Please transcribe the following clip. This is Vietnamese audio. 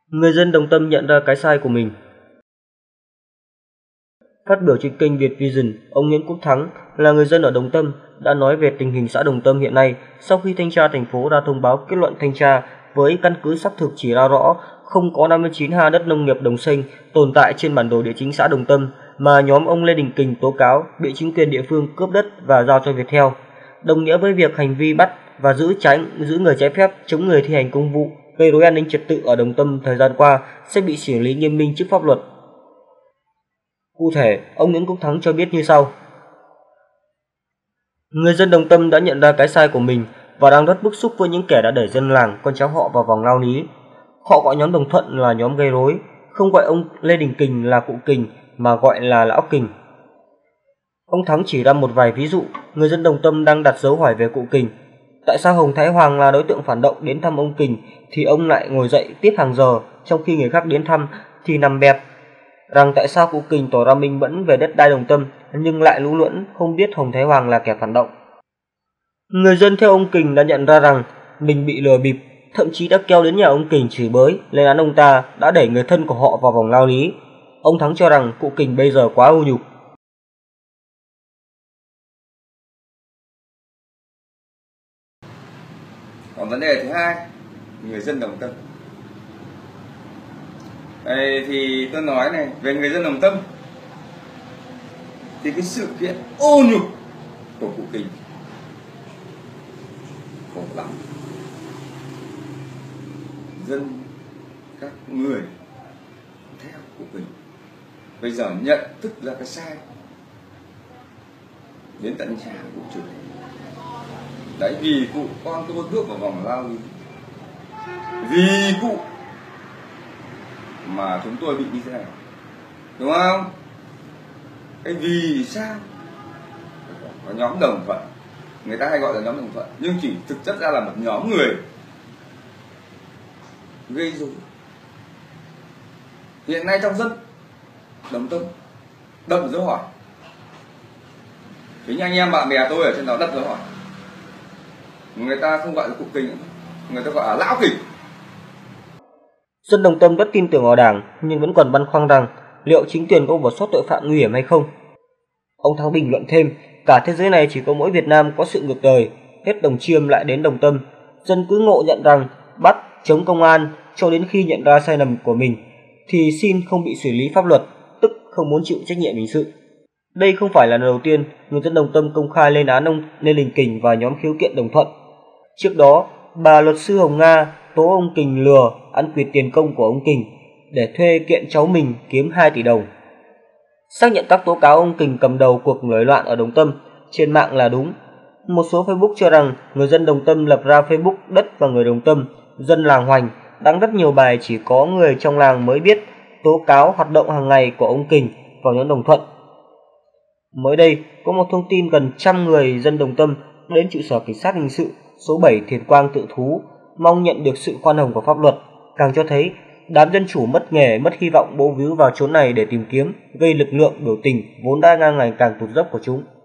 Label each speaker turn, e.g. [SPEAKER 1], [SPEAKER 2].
[SPEAKER 1] Người dân Đồng Tâm nhận ra cái sai của mình. Phát biểu trên kênh Việt Vision, ông Nguyễn Quốc Thắng là người dân ở Đồng Tâm đã nói về tình hình xã Đồng Tâm hiện nay sau khi thanh tra thành phố ra thông báo kết luận thanh tra với căn cứ xác thực chỉ ra rõ không có 59 ha đất nông nghiệp đồng xanh tồn tại trên bản đồ địa chính xã Đồng Tâm mà nhóm ông Lê Đình Kình tố cáo bị chính quyền địa phương cướp đất và giao cho Viettel, đồng nghĩa với việc hành vi bắt và giữ người trái phép, chống người thi hành công vụ, gây rối an ninh trật tự ở Đồng Tâm thời gian qua sẽ bị xử lý nghiêm minh trước pháp luật. Cụ thể, ông Nguyễn Quốc Thắng cho biết như sau. Người dân Đồng Tâm đã nhận ra cái sai của mình và đang rất bức xúc với những kẻ đã đẩy dân làng, con cháu họ vào vòng lao lý. Họ gọi nhóm Đồng Thuận là nhóm gây rối, không gọi ông Lê Đình Kình là cụ Kình mà gọi là lão Kình. Ông Thắng chỉ ra một vài ví dụ, người dân Đồng Tâm đang đặt dấu hỏi về cụ Kình. Tại sao Hồng Thái Hoàng là đối tượng phản động đến thăm ông Kình thì ông lại ngồi dậy tiếp hàng giờ, trong khi người khác đến thăm thì nằm bẹp? Rằng tại sao cụ Kình tỏ ra minh mẫn về đất đai Đồng Tâm nhưng lại lú lẫn không biết Hồng Thái Hoàng là kẻ phản động. Người dân theo ông Kình đã nhận ra rằng mình bị lừa bịp, thậm chí đã kéo đến nhà ông Kình chửi bới, lên án ông ta, đã đẩy người thân của họ vào vòng lao lý. Ông Thắng cho rằng cụ Kình bây giờ quá ô nhục.
[SPEAKER 2] Còn vấn đề thứ hai, người dân Đồng Tâm. Đây thì tôi nói này, về người dân Đồng Tâm thì cái sự kiện ô nhục của cụ Kình khổ lắm. Dân các người theo cụ Kình bây giờ nhận thức ra cái sai, đến tận nhà cụ chửi. Đấy, vì cụ con tôi bước vào vòng lao lý, vì cụ mà chúng tôi bị như thế này, đúng không? Cái vì sao có nhóm Đồng Thuận, người ta hay gọi là nhóm Đồng Thuận, nhưng chỉ thực chất ra là một nhóm người gây rối. Hiện nay trong dân Đồng Tâm đậm dấu hỏi, chính anh em bạn bè tôi ở trên đó đậm dấu hỏi. Người ta không gọi là cụ Kình nữa, người ta gọi là lão Kình.
[SPEAKER 1] Dân Đồng Tâm rất tin tưởng vào Đảng nhưng vẫn còn băn khoăn rằng liệu chính quyền có bỏ sót tội phạm nguy hiểm hay không. Ông Thắng bình luận thêm, cả thế giới này chỉ có mỗi Việt Nam có sự ngược đời, hết Đồng Chiêm lại đến Đồng Tâm. Dân cứ ngộ nhận rằng bắt, chống công an cho đến khi nhận ra sai lầm của mình thì xin không bị xử lý pháp luật, tức không muốn chịu trách nhiệm hình sự. Đây không phải là lần đầu tiên người dân Đồng Tâm công khai lên án ông Lê Đình Kình và nhóm khiếu kiện Đồng Thuận. Trước đó, bà luật sư Hồng Nga tố ông Kình lừa ăn quỵt tiền công của ông Kình để thuê kiện cháu mình kiếm 2 tỷ đồng. Xác nhận các tố cáo ông Kình cầm đầu cuộc nổi loạn ở Đồng Tâm trên mạng là đúng. Một số Facebook cho rằng người dân Đồng Tâm lập ra Facebook đất và người Đồng Tâm, dân làng Hoành, đăng rất nhiều bài chỉ có người trong làng mới biết, tố cáo hoạt động hàng ngày của ông Kình vào nhóm Đồng Thuận. Mới đây, có một thông tin gần 100 người dân Đồng Tâm đến trụ sở cảnh sát hình sự số 7 Thiền Quang tự thú, mong nhận được sự khoan hồng của pháp luật, càng cho thấy đám dân chủ mất nghề, mất hy vọng bấu víu vào chốn này để tìm kiếm, gây lực lượng biểu tình vốn đã ngang ngày càng tụt dốc của chúng.